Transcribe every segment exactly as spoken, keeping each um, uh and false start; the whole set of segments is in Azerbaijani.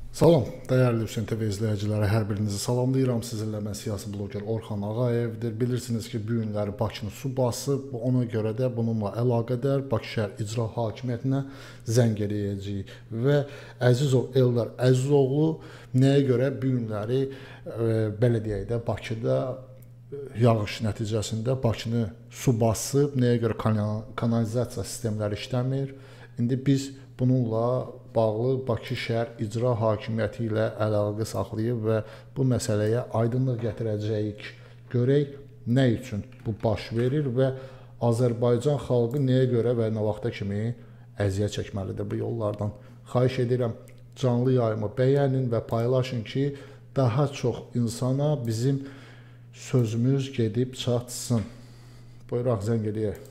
Salam, dəyərli Hüseyn T V izləyiciləri, hər birinizi salamlayıram. Sizinlə mən siyasi bloger Orxan Ağayevdir. Bilirsiniz ki, bu günləri Bakını su basıb, ona görə də bununla əlaqədar Bakı şəhər icra hakimiyyətinə zəng eləyəcəyik. Və Əzizov Eldar Əzizoğlu nəyə görə bu günləri e, belə deyək də Bakıda yağış nəticəsində Bakını su basıb, nəyə görə kanalizasiya sistemləri işləmir. İndi biz bununla bağlı Bakı şəhər icra hakimiyyəti ilə əlaqə saxlayıb və bu məsələyə aydınlıq gətirəcəyik. Görək nə üçün bu baş verir və Azərbaycan xalqı nəyə görə və nə vaxta kimi əziyyət çəkməlidir bu yollardan. Xahiş edirəm, canlı yayımı bəyənin və paylaşın ki, daha çox insana bizim sözümüz gedib çatsın. Buyuraq, zəng eləyək.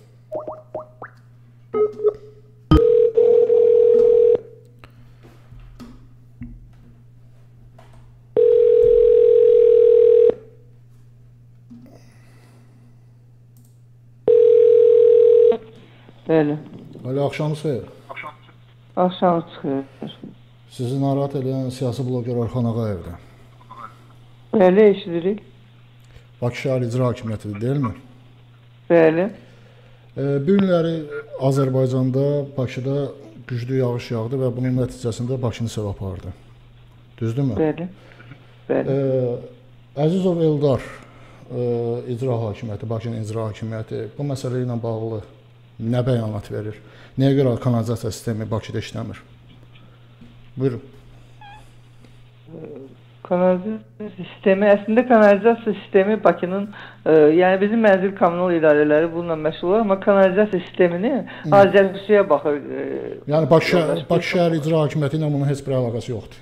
Bəli. Alo, axşamınız xeyir. Axşam çıxır. Sizi narahat edən siyasi bloger Orxan Ağayevdir. Bəli, eşidirik. Bakı şəhər icra hakimiyyətidir, deyilmi? Bəli. E, bu günləri Azərbaycanda, Bakıda güclü yağış yağdı və bunun nəticəsində Bakını sel apardı. Düzdürmü? Bəli. Bəli. E, Əzizov Eldar e, icra hakimiyyəti, Bakının icra hakimiyyəti bu məsələ ilə bağlı nə bəyanat verir? Nəyə görə kanalizasiya sistemi Bakıda işləmir? Buyurun. Kanalizasiya sistemi, əslində kanalizasiya sistemi Bakının, e, yəni bizim mənzil kommunal idarələri bununla məşğul olur, amma kanalizasiya sistemini Azərsuya baxır. E, yəni Bakı şəhər, Bakı şəhər icra hakimiyyəti ilə bunun heç bir əlaqəsi yoxdur.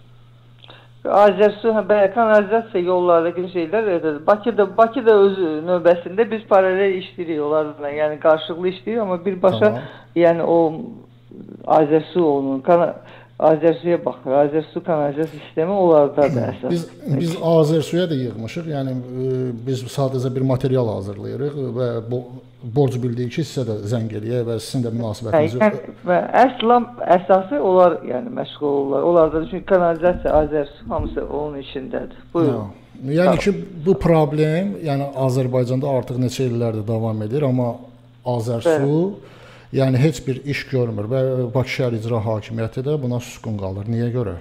Azərsu, bəli, kanalizasiya yollardakı şeylər, Bakıda, Bakıda öz növbəsində biz paralel işləyirik onlarla, yəni qarşılıqlı işləyirik, amma birbaşa, tamam. Yəni o Azərsu onun, Azərsuya baxır, Azərsu kanalizasiya sistemi onlardadır əsas. Biz, biz Azərsuya da yığmışıq, yəni biz sadəcə bir material hazırlayırıq və bu borc bildiyi ki, sizə də zəng eləyək və sizin də münasibətiniz yoxdur. Yəni, və əslan əsası onlar yəni məşğul olurlar. Onlar da çünki kanalizasiya, Azərsu hamısı onun içindədir. Buyurun. Ya, yəni ki, bu problem yəni Azərbaycanda artıq neçə illərdir davam edir, amma Azərsu yəni heç bir iş görmür və Bakı şəhər icra hakimiyyəti də buna susqun qalır. Niyə görə?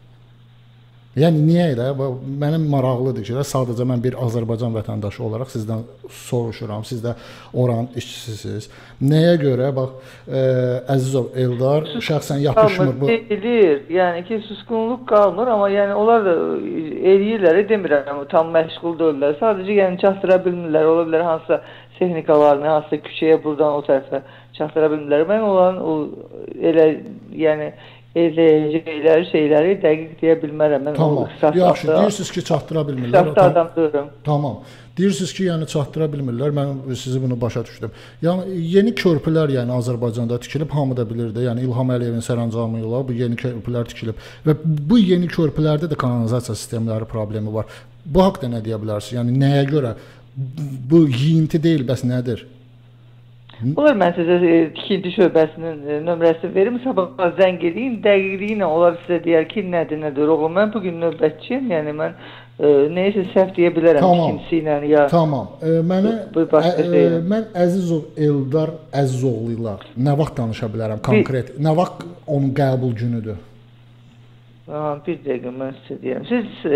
Yəni niyə elə? Mənim maraqlıdır ki, sadəcə mən bir Azərbaycan vətəndaşı olaraq sizdən soruşuram. Siz də oranın işçisisiniz. Nəyə görə bax e, Əzizov Eldar şəxsən yapışmır bu? Deyilir. Yəni ki, susqunluq qalmır, amma yəni onlar da eləyirlər, demirəm, tam məşğul deyirlər. Sadəcə yəni çatdıra bilmirlər. Ola bilər hansısa texnikalarını, hansısa küçəyə buradan o tərəfə çatdıra bilmirlər. Mən olan o elə yəni eləyəcəkləri şeyləri dəqiq deyə bilmərəm. Mən tamam. Yaxşı, deyirsiniz ki, çatdıra bilmirlər. İxtisaslı adam deyirəm. Tamam. Deyirsiniz ki, yəni çatdıra bilmirlər. Mən sizi bunu başa düşdüm. Yəni yeni körpülər yəni Azərbaycanda tikilib, hamı da bilir də, yəni İlham Əliyevin sərəncamı ilə bu yeni körpülər tikilib və bu yeni körpülərdə də kanalizasiya sistemləri problemi var. Bu haqqda nə deyə bilərsiniz? Yəni nəyə görə bu yeyinti deyil, bəs nədir? Olur, mən sizə e, tikinti şöbəsinin e, nömrəsini verim, sabah zəng edeyim, dəqiqliyi ilə onlar sizə deyər ki, nədir, nədir, oğlum, mən bugün növbətçiyim, yəni mən e, neysə səhv deyə bilərəm tamam. Tikintisi ilə, ya... Tamam, e, mənə, bu, bu ə, e, mən Əzizov Eldar Əzizoğlu ilə nə vaxt danışa bilərəm konkret, bir... nə vaxt onun qəbul günüdür? Aha, bir dəqiqə, mən sizə deyəm, siz...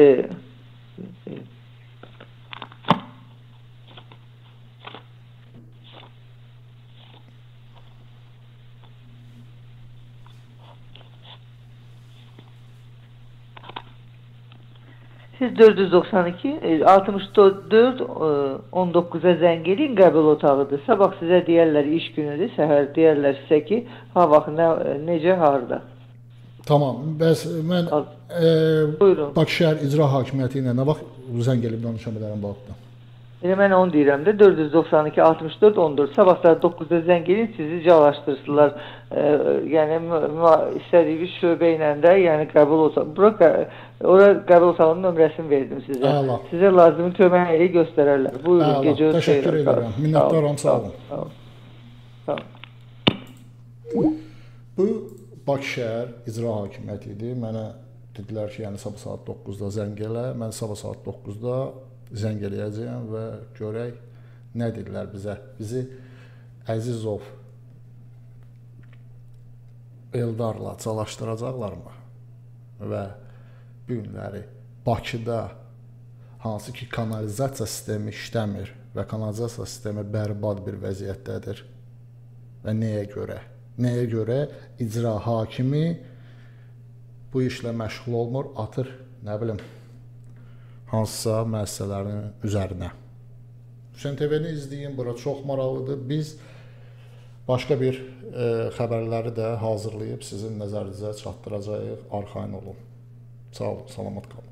E, Siz dörd yüz doxsan iki altmış dörd on doqquza zəng edin, qəbul otağıdır. Sabah sizə deyərlər iş günüdür, səhər deyərlər sizə ki, ha vaxt nə, necə, harda. Tamam, bəs mən e, Bakı şəhər icra hakimiyyəti ilə nə vaxt zəng edib danışa bilərəm bu haqda? Elə mən onu deyirəm də, dörd yüz doxsan iki altmış dörd on dörd, sabah saat doqquzda zəng edin, sizi cəlaşdırsınlar. E, yəni, istədiyiniz şöbə ilə də, yəni qəbul olsa, bura, ora qəbul otağının nömrəsini verdim sizə. Əla. Sizə lazımi köməkliyi göstərərlər. Buyurun, Əla. gecə Təşəkkür edirəm. Minnətdaram, sağ olun. Sağ olun. Sağ olun. Bu Bakı şəhər icra hakimiyyəti idi. Mənə dedilər ki, yəni sabah saat doqquzda zəng elə. Mən sabah saat doqquzda zəng eləyəcəyəm və görək nə deyirlər bizə. Bizi Əzizov Eldarla çalışdıracaqlarmı? Və bu günləri Bakıda hansı ki kanalizasiya sistemi işləmir və kanalizasiya sistemi bərbad bir vəziyyətdədir. Və nəyə görə? Nəyə görə icra hakimi bu işlə məşğul olmur, atır, nə bilim, hansısa müəssisələrin üzərinə. Hüseyn T V-ni izləyin, bura çox maraqlıdır. Biz başqa bir e, xəbərləri də hazırlayıb sizin nəzərinizə çatdıracağıq. Arxayın olun. Sağ olun, salamat qalın.